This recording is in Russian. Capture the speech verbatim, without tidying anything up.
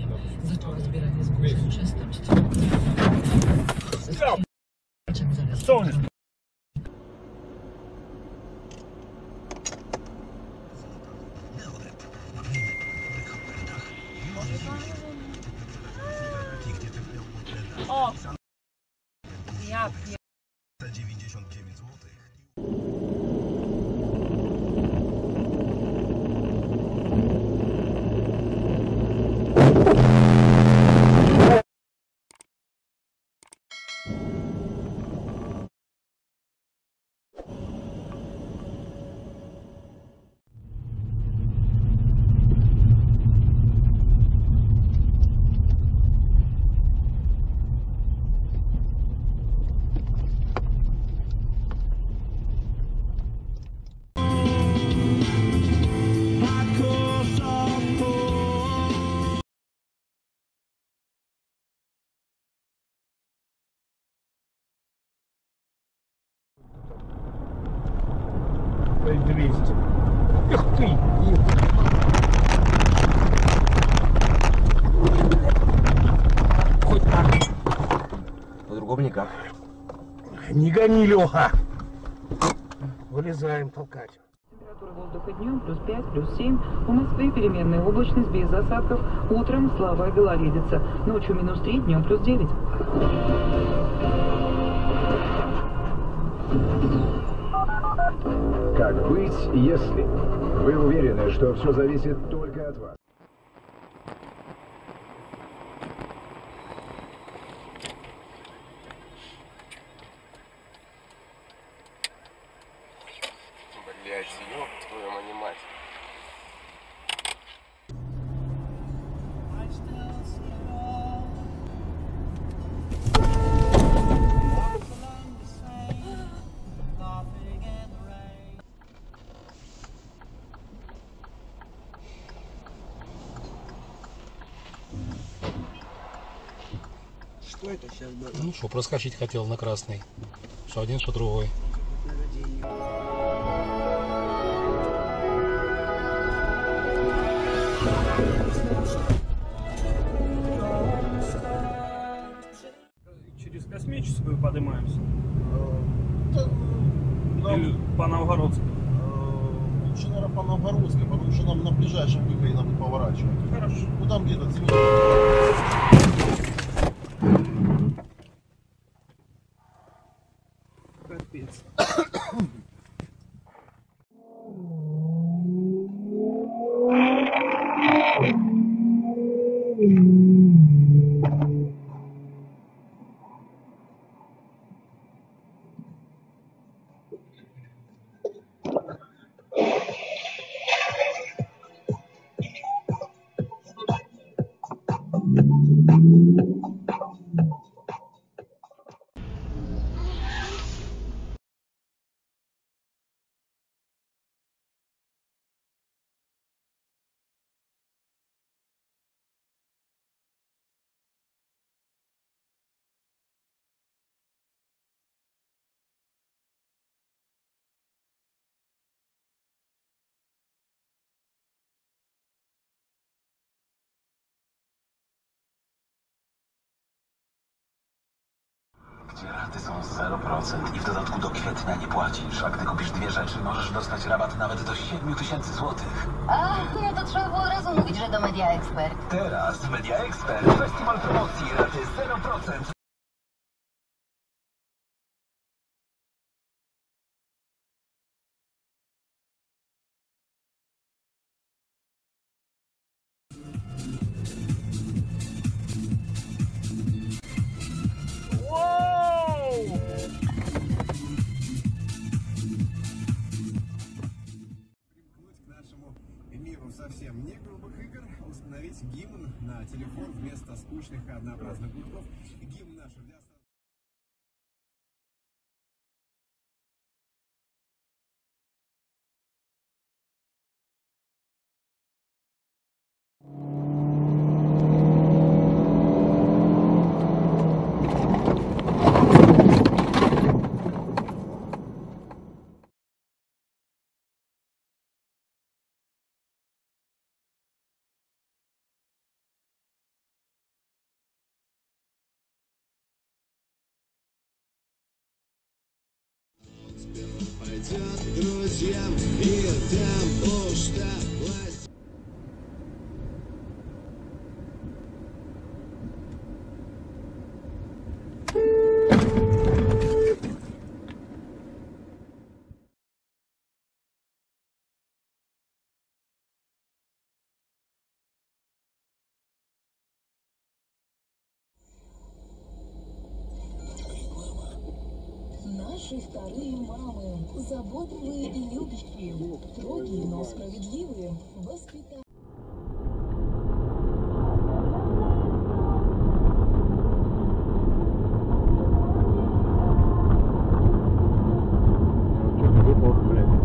Зато разбирались в большей частности. Солнышко. О! Я За девяносто девять злотых. двести. Эх ты! Хоть так. По-другому никак. Не гони, Леха! Вылезаем толкать. Температура воздуха днем плюс пять, плюс семь. У Москвы переменная облачность без осадков. Утром слабая гололедица. Ночью минус три, днем плюс девять. Как быть, если вы уверены, что все зависит только от вас? Блять, ёб твою мать. Что это сейчас было? Ну что, проскочить хотел на красный. Что один, что другой. Через Космическую поднимаемся? Нам, Или по Новгородской? э, лучше, наверное, по Новгородской, потому что нам на ближайшем выходе надо поворачивать. Хорошо. Ну там где-то Капец. Gdzie raty są zero procent i w dodatku do kwietnia nie płacisz, a gdy kupisz dwie rzeczy, możesz dostać rabat nawet do siedmiu tysięcy złotych. A, no to trzeba było od razu mówić, że do Media Expert. Teraz Media Expert, festiwal promocji, raty zero procent. Совсем не грубых игр, установить гимн на телефон вместо скучных и однообразных гудков. Гимн наш для Пойдет к друзьям и там уж так. Наши вторые мамы, заботливые и любящие, строгие, но справедливые, воспитательные. Что-то выпало, блядь.